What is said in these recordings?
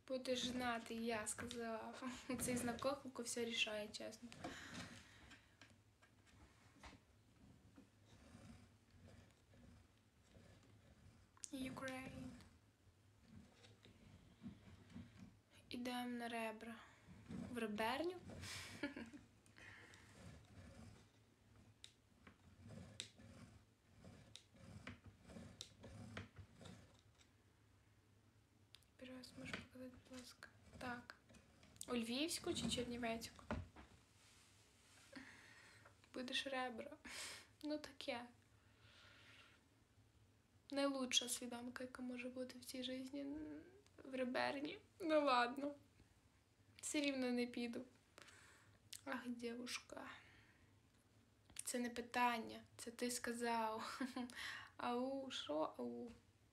Будеш знати, я сказав. Цей знак оклику все рішає, чесно. Ukraine. Ідемо на ребра. В реберню. Раз, можеш показати, будь ласка. Так. У Львівську чи Чернівецьку? Будеш ребра. Ну таке. Найлучша свідомка, яка може бути в цій житті в реберні. Ну ладно. Все рівно не піду. Ах, дівушка. Це не питання. Це ти сказав. Ау, що ау?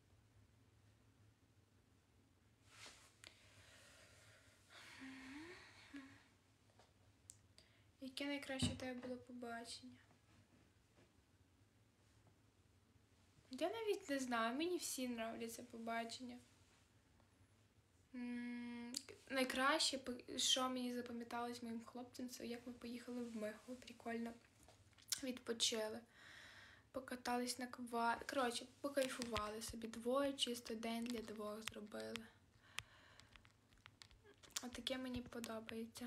Яке найкраще у тебе було побачення? Я навіть не знаю, мені всі нравляться побачення. Найкраще, що мені запам'яталось моїм хлопцям, це як ми поїхали в Михово, прикольно відпочили. Покатались на квадрі. Коротше, покайфували собі двоє, чисто день для двох зробили. Отаке мені подобається.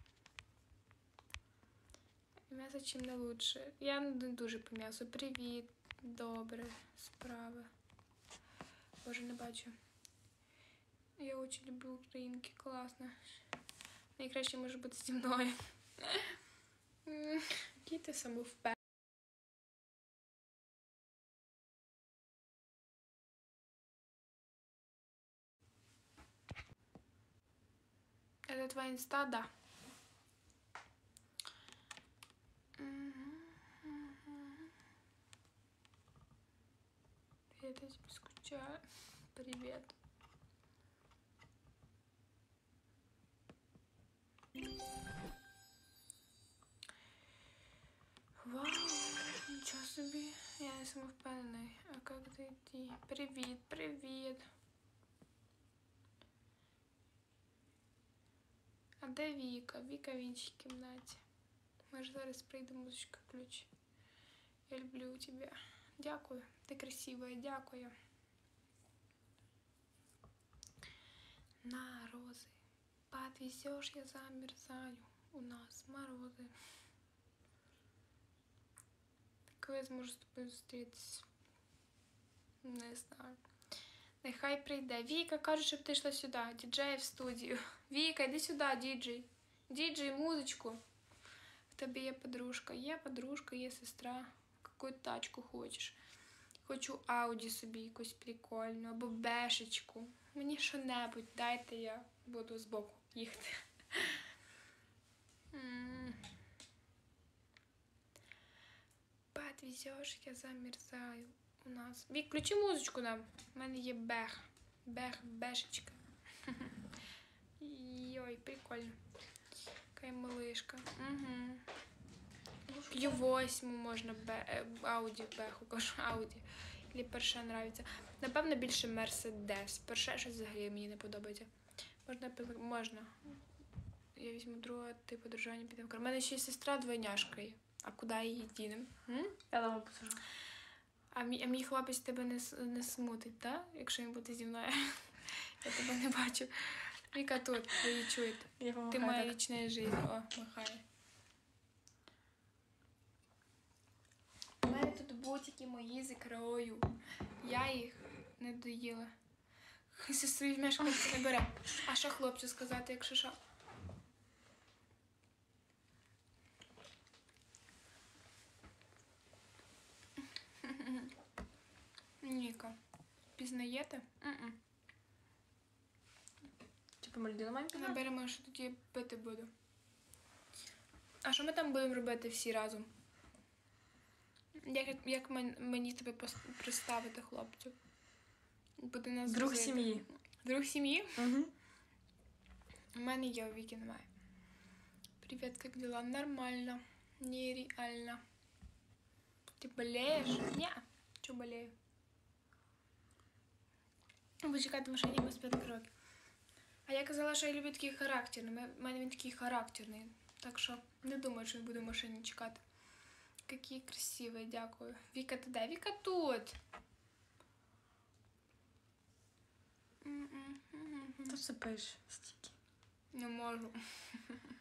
М'ясо чим не лучше. Я не дуже по м'ясу. Привіт, добре, справи. Боже, не бачу. Я дуже люблю українки, класно. Найкраще може бути зі мною. Який ти самовпевнений. Это твоя инста, да. Я тебе скучаю. Привет. Вау, ничего себе. Я не самовпевнений. А как зайти? Привет, привет. А де Віка? Віка в іншій кімнаті. Може зараз прийде музичка ключ. Я люблю тебе. Дякую. Ти красивая, дякую. На розы. Подвезешь, я замерзаю. У нас морози. Коли я зможу з тобою зустрітися? Не знаю. Нехай прийде. Віка каже, щоб ти йшла сюди. Діджей в студію. Віка, йди сюди, діджей. Діджей, музичку. В тебе є подружка. Є подружка, є сестра. Яку тачку хочеш. Хочу Ауді собі якусь прикольну. Або бешечку. Мені що-небудь дайте, я буду збоку їхати. Подвезеш, я замерзаю. У нас. Вік, включи музичку нам. У мене є бех. Бешечка. Йой, прикольно. Какая малышка. Угу. Q8 можна Ауді беху, кажу Ауді. Или Порше нравиться. Напевно, більше Мерседес. Порше щось взагалі мені не подобається. Можна. Я візьму друге типу дружання підемо. У мене ще й сестра двойняшка є. А куди її дінемо? Я дома посажу. А мій хлопець тебе не смутить, так? Якщо він буде зі мною. Я тебе не бачу. Віка тут, ви її чуєте. Ти моя вічна життя. О, махає. У мене тут бутики мої з ікрою. Я їх не доїла. Сестру візьмеш, хлопця не бере. А що хлопцю сказати, якщо що? Ніка, пізнаєте? Типу, ми людина має пізнати? Наберемо, що тоді пити буду. А що ми там будемо робити всі разом? Як мені тебе представити, хлопцю? Буде нас Друг возити. сім'ї. Друг сім'ї? Угу. У мене є, у Віки немає. Привет, как дела? Нормально. Нереально. Ты болеешь? Не. Чё болею? Буду чекати в машині без 5 кроків. А я казала, що я люблю такий характерний. У мене він такий характерний. Так що не думаю, що він буде в машині чекати. Який красивий, дякую. Віка, ти де? Віка тут. Та все пиш стільки. Не можу.